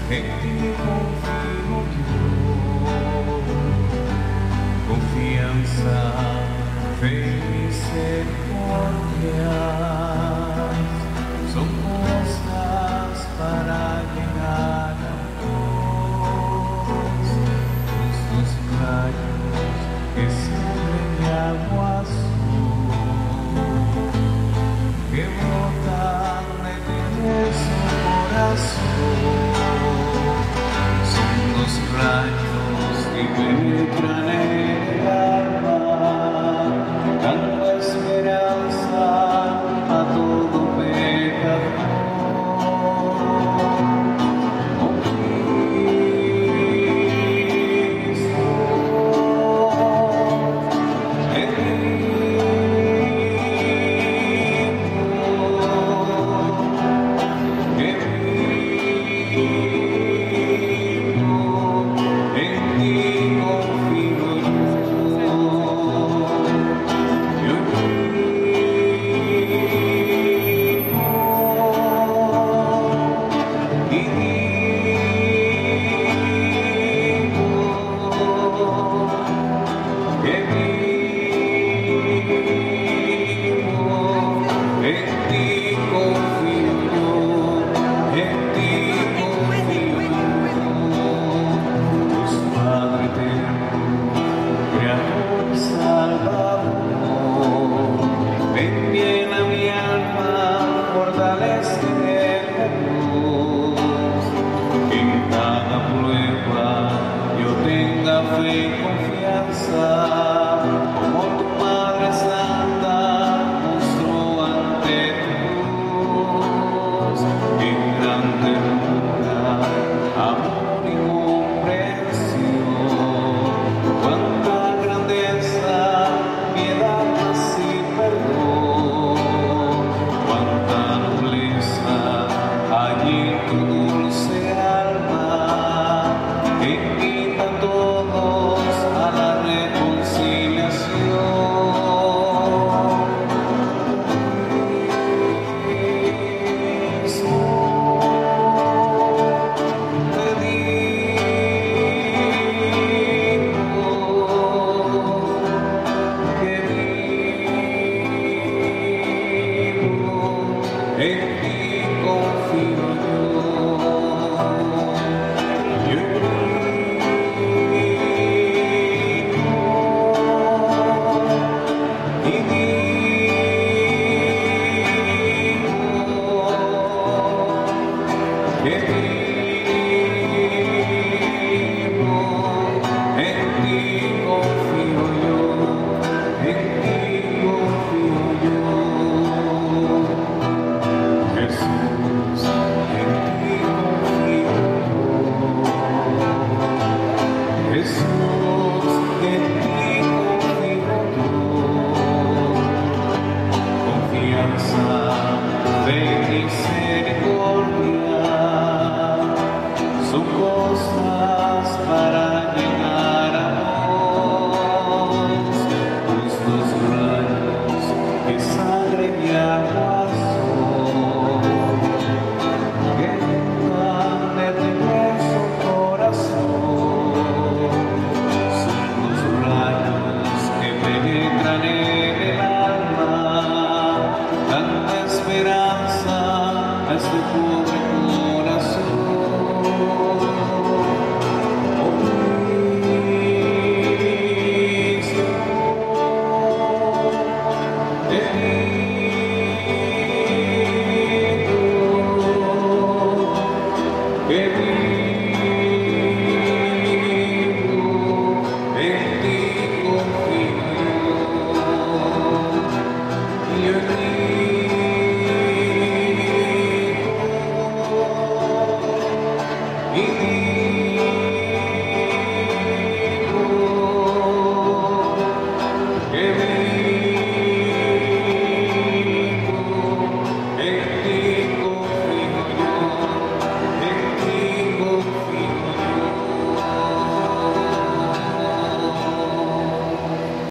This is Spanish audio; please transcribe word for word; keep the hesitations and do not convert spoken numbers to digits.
en ti confío yo. Confianza, fe y misericordia son cosas para llegar a Dios. Tus rayos que sirven de agua azul, que brotan de tu inmenso corazón. Son los rayos que penetran en el alma, dando esperanza a todo pecador. Oh Cristo, fe y confianza, como tu Madre Santa mostró ante tu cruz, en gran ternura, amor y comprensión. Cuánta grandeza, piedad y perdón, cuánta nobleza allí en tu dulce alma, que invita a todos a la reconciliación. Cristo, te digo que vivo, en ti confío yo. Yo que vivo, en ti confío yo, en ti confío yo. Jesús, en ti confío yo. Jesús, en ti confío yo. Confianza, fe y misericordia son cosas para llegar a vos. Tus dos rayos que sangre y agua son, que brotan de tu inmenso corazón. Son los rayos que penetran en el alma, dando esperanza a este pobre corazón. Oh Cristo, te digo que vivo, en ti confío. Yo digo, y